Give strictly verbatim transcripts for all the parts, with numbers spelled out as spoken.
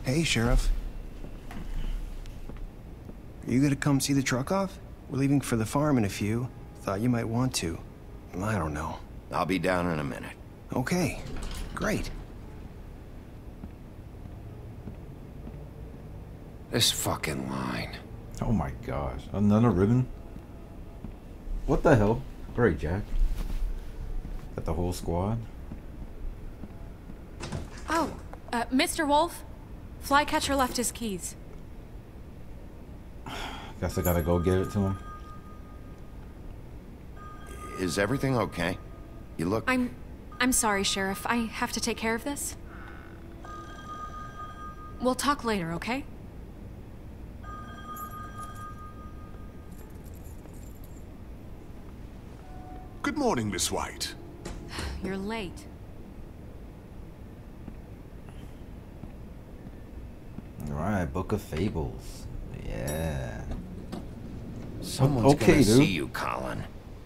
Hey, Sheriff. Are you gonna come see the truck off? We're leaving for the farm in a few. Thought you might want to. I don't know. I'll be down in a minute. Okay, great. This fucking line. Oh my gosh, another ribbon? What the hell? Great, Jack. Got the whole squad. Oh, uh, Mister Wolf? Flycatcher left his keys. Guess I gotta go get it to him. Is everything okay? You look... I'm... I'm sorry, Sheriff. I have to take care of this. We'll talk later, okay? Good morning, Miss White. You're late. Alright, Book of Fables. Yeah. Someone's okay, gonna dude. see you, Colin.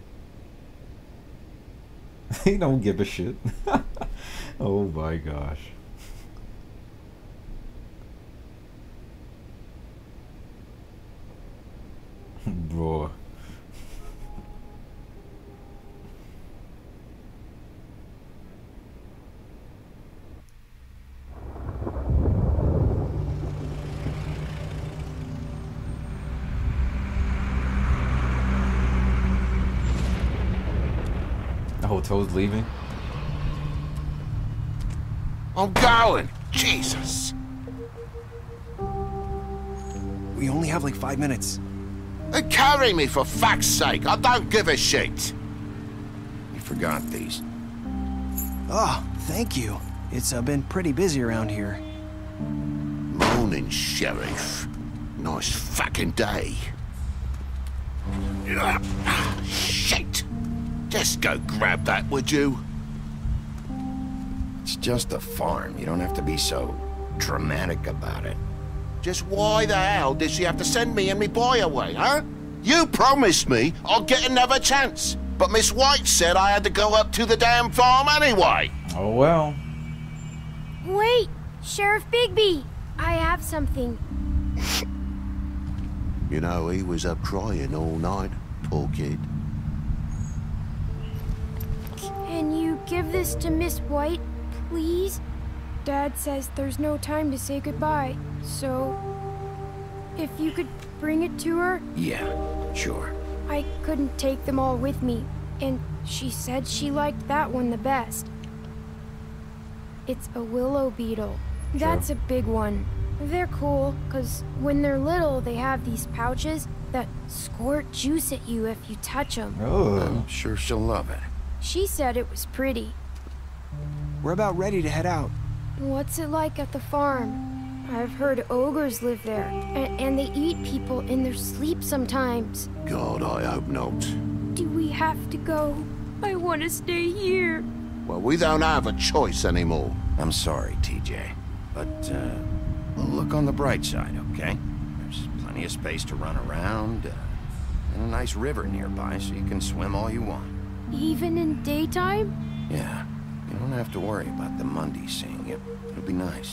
He don't give a shit. Oh my gosh. Bro. The hotel's leaving. I'm going! Jesus! We only have like five minutes. They carry me for fuck's sake! I don't give a shit! You forgot these. Oh, thank you. It's uh, been pretty busy around here. Morning, Sheriff. Nice fucking day. Ugh, shit! Just go grab that, would you? It's just a farm. You don't have to be so dramatic about it. Just why the hell did she have to send me and me boy away, huh? You promised me I'll get another chance, but Miss White said I had to go up to the damn farm anyway. Oh well. Wait, Sheriff Bigby, I have something. You know, he was up crying all night, poor kid. Can you give this to Miss White, please? Dad says there's no time to say goodbye, so if you could bring it to her. Yeah, sure. I couldn't take them all with me, and she said she liked that one the best. It's a willow beetle. That's a big one. They're cool, because when they're little, they have these pouches that squirt juice at you if you touch them. Oh. I'm sure she'll love it. She said it was pretty. We're about ready to head out. What's it like at the farm? I've heard ogres live there, and, and they eat people in their sleep sometimes. God, I hope not. Do we have to go? I want to stay here. Well, we don't have a choice anymore. I'm sorry, T J, but uh, we'll look on the bright side, okay? There's plenty of space to run around, uh, and a nice river nearby, so you can swim all you want. Even in daytime? Yeah, you don't have to worry about the Mundy seeing you. It'll be nice.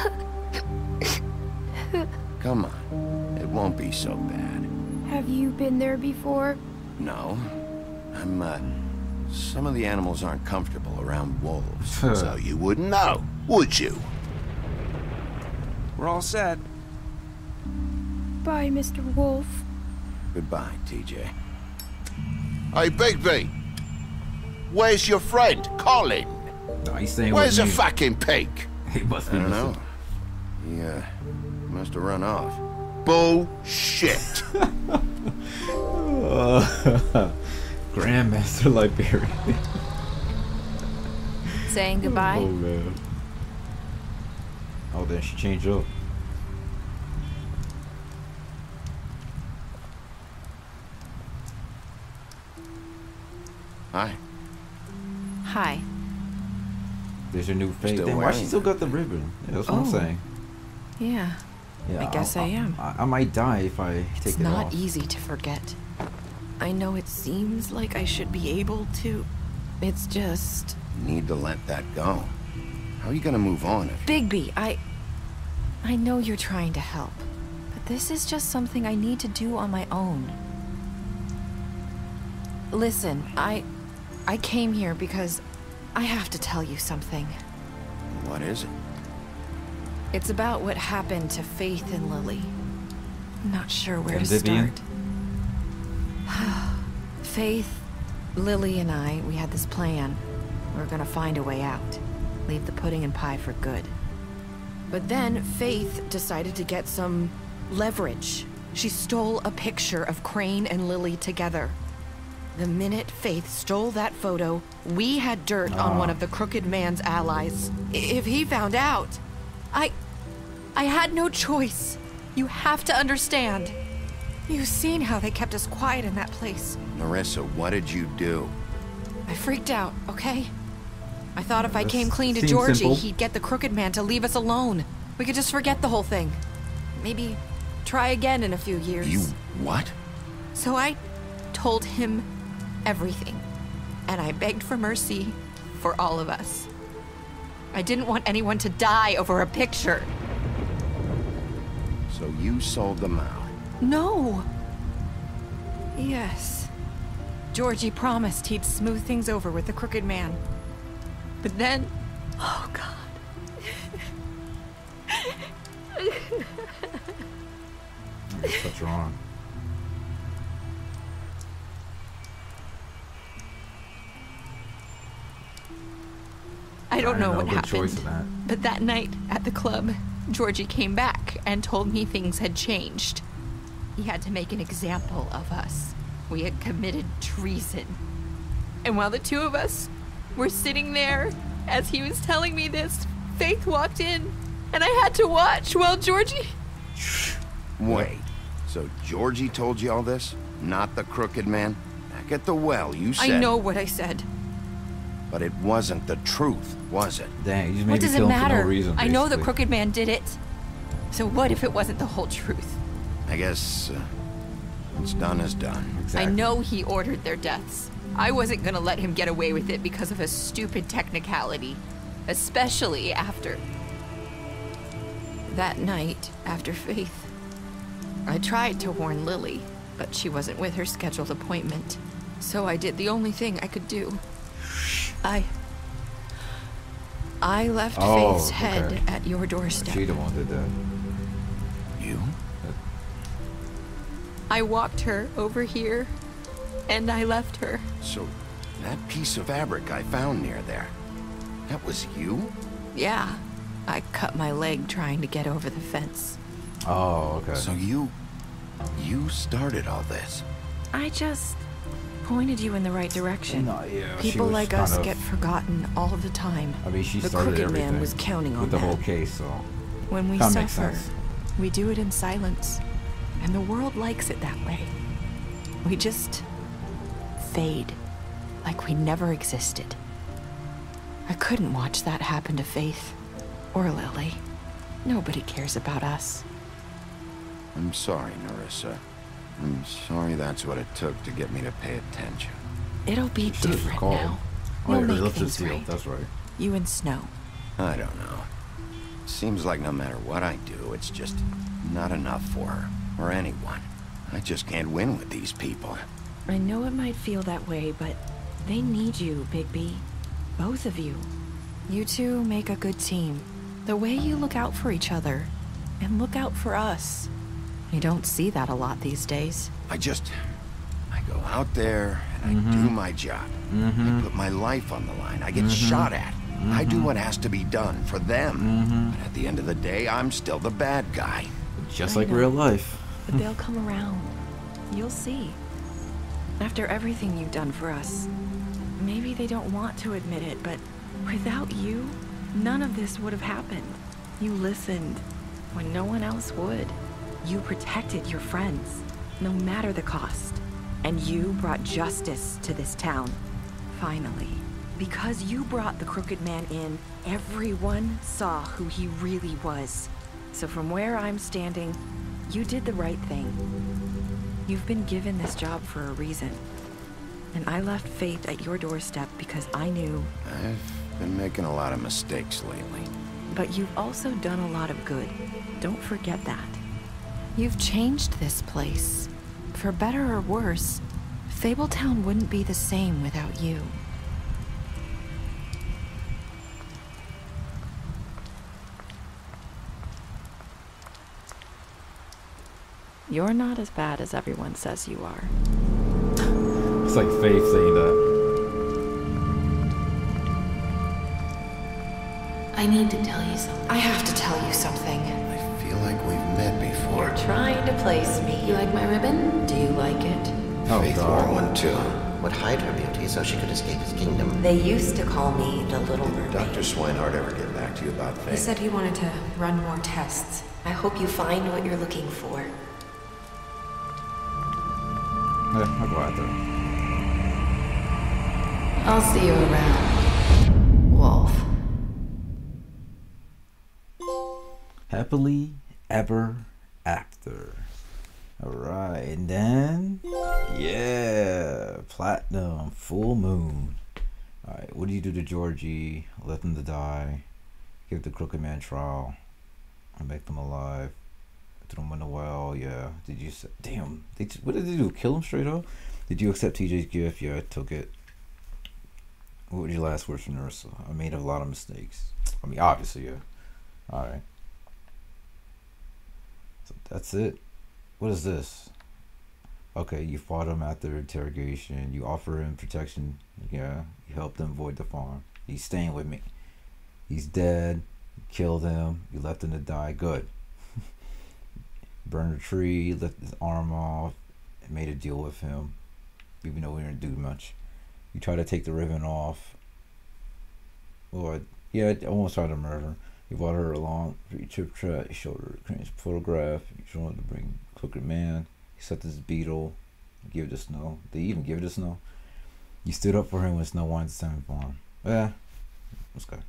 Come on, it won't be so bad. Have you been there before? No, I'm, uh, some of the animals aren't comfortable around wolves, so you wouldn't know, would you? We're all set. Bye, Mister Wolf. Goodbye, T J. Hey, Bigby! Where's your friend, Colin? No, he's staying Where's with the me. fucking pig? He must I be don't know. missing. He, uh, must have run off. Bullshit! Uh, Grandmaster Liberian. Saying goodbye? Oh man. Oh, then she changed up. Hi. Hi. There's your new face. Still Damn, why wearing she still it. got the ribbon? Yeah, that's what I'm Oh. saying. Yeah, Yeah, I guess I am. I, I might die if I it's take it not off. easy to forget. I know it seems like I should be able to. It's just... You need to let that go. How are you gonna move on if... Bigby, I... I know you're trying to help, but this is just something I need to do on my own. Listen, I... I came here because I have to tell you something. What is it? It's about what happened to Faith and Lily. I'm not sure where And to Vivian? start. Faith, Lily, and I, we had this plan. We were gonna find a way out. Leave the pudding and pie for good. But then Faith decided to get some leverage. She stole a picture of Crane and Lily together. The minute Faith stole that photo, we had dirt on Ah. one of the Crooked Man's allies. I- If he found out, I... I had no choice. You have to understand. You've seen how they kept us quiet in that place. Nerissa, what did you do? I freaked out, okay? I thought if I This came clean to seems Georgie, simple. he'd get the Crooked Man to leave us alone. We could just forget the whole thing. Maybe try again in a few years. You what? So I told him everything. And I begged for mercy for all of us. I didn't want anyone to die over a picture. So you sold them out. No. Yes. Georgie promised he'd smooth things over with the Crooked Man. But then... Oh, God. What's wrong? I don't know know, what good happened. choice of that. But that night at the club, Georgie came back and told me things had changed. He had to make an example of us. We had committed treason. And while the two of us were sitting there, as he was telling me this, Faith walked in, and I had to watch while Georgie... Wait. So Georgie told you all this? Not the Crooked Man? Back at the well, you said... I know what I said. But it wasn't the truth, was it? Dang, you just made What me does it kill him matter? for no reason, I know the basically. Crooked Man did it. So what if it wasn't the whole truth? I guess... Uh, what's done is done. Exactly. I know he ordered their deaths. I wasn't gonna let him get away with it because of a stupid technicality. Especially after... That night, after Faith, I tried to warn Lily, but she wasn't with her scheduled appointment. So I did the only thing I could do. I... I left Oh, Faith's head okay. at your doorstep. She the one did that. You? I walked her over here, and I left her. So, that piece of fabric I found near there, that was you? Yeah, I cut my leg trying to get over the fence. Oh, okay. So you... you started all this? I just pointed you in the right direction. No, yeah, she People was like us kind of- get forgotten all the time. I mean, she the started Crooked everything Man was counting on with the that. whole case, so When we kinda makes suffer, sense. we do it in silence. And the world likes it that way. We just fade, like we never existed. I couldn't watch that happen to Faith or Lily. Nobody cares about us. I'm sorry, Nerissa. I'm sorry that's what it took to get me to pay attention. It'll be Should've just different called. now. Oh, We'll yeah, make let's things just deal. right. That's right. You and Snow. I don't know. Seems like no matter what I do, it's just not enough for her, or anyone. I just can't win with these people. I know it might feel that way, but they need you, Bigby. Both of you. You two make a good team. The way you look out for each other, and look out for us. You don't see that a lot these days. I just... I go out there, and I do my job. I put my life on the line. I get shot at. I do what has to be done for them. But at the end of the day, I'm still the bad guy. Just I like know. real life. But they'll come around. You'll see. After everything you've done for us, maybe they don't want to admit it, but without you, none of this would have happened. You listened when no one else would. You protected your friends, no matter the cost. And you brought justice to this town. Finally. Because you brought the Crooked Man in, everyone saw who he really was. So from where I'm standing, you did the right thing. You've been given this job for a reason. And I left Faith at your doorstep because I knew... I've been making a lot of mistakes lately. But you've also done a lot of good. Don't forget that. You've changed this place. For better or worse, Fabletown wouldn't be the same without you. You're not as bad as everyone says you are. It's like Faith saying that. I need to tell you something. I have to tell you something. I feel like we've met before. You're trying to place me. You like my ribbon? Do you like it? Oh, Faith God. wore one too. Would hide her beauty so she could escape his kingdom. They used to call me the Little Did Mermaid. Doctor Swinehart ever get back to you about Faith? He said he wanted to run more tests. I hope you find what you're looking for. Yeah, I'll go out there. I'll see you around, Wolf. Happily ever after. Alright, and then yeah, platinum, full moon. Alright, what do you do to Georgie? Let them to die. Give the Crooked Man trial. And make them alive. Throw them in the well, yeah. Did you say, damn, they, what did they do? Kill him straight up? Did you accept T J's gift? Yeah, I took it. What were your last words from Nerissa? I made a lot of mistakes. I mean, obviously, yeah. Alright. So that's it. What is this? Okay, you fought him after interrogation. You offer him protection. Yeah, you helped him avoid the farm. He's staying with me. He's dead. You killed him. You left him to die. Good. Burned a tree, lifted his arm off, and made a deal with him, even though we didn't do much. You tried to take the ribbon off. Or, yeah, I almost tried to murder. You brought her along, you chip trap, you showed her a crazy photograph, you showed her to bring Crooked Man, you set this beetle, you give it to Snow. Did you even give it to Snow? You stood up for him when Snow wanted to stand for him. Yeah, let's go.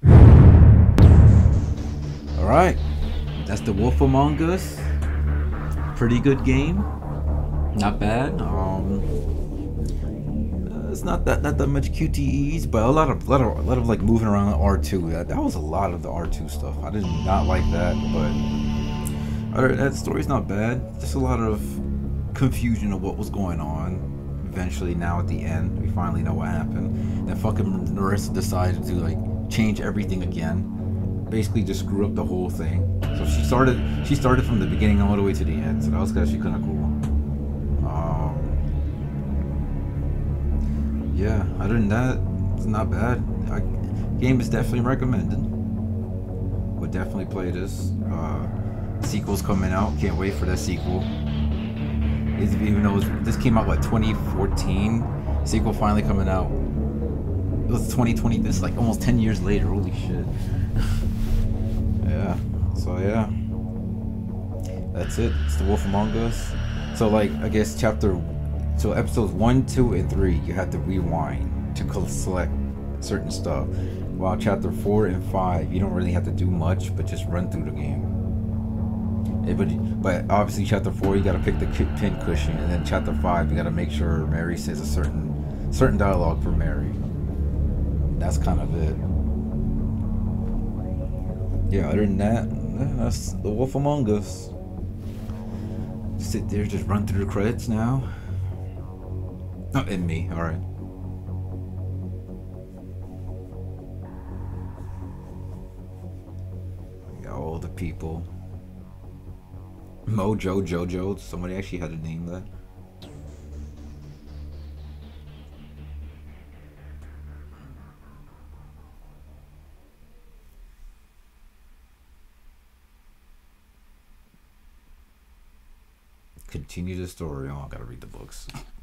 Alright, that's The Wolf Among Us. Pretty good game. Not bad. Um, uh, it's not that not that much Q T Es, but a lot of lot of a lot of like moving around R two. That that was a lot of the R two stuff. I did not like that, but other that story's not bad. Just a lot of confusion of what was going on. Eventually, now at the end, we finally know what happened. Then fucking Nerissa decided to like change everything again. Basically, just screw up the whole thing. So she started. She started from the beginning all the way to the end. So that was actually kind of cool. Um, yeah. Other than that, it's not bad. I, game is definitely recommended. Would definitely play this. Uh, sequel's coming out. Can't wait for that sequel. It's, even though it was, this came out what twenty fourteen, sequel finally coming out. It was twenty twenty. This is like almost ten years later. Holy shit. Yeah. So yeah, that's it. It's The Wolf Among Us. So like, I guess chapter, so episodes one, two, and three, you have to rewind to select certain stuff. While chapter four and five, you don't really have to do much, but just run through the game. It, but, but obviously chapter four, you gotta pick the pin cushion, and then chapter five, you gotta make sure Mary says a certain certain dialogue for Mary. That's kind of it. Yeah, other than that, yeah, that's The Wolf Among Us. Sit there, just run through the credits now. Oh, and me, alright. All the people. Mojo Jojo, somebody actually had to name that. Continue the story. Oh, I gotta read the books.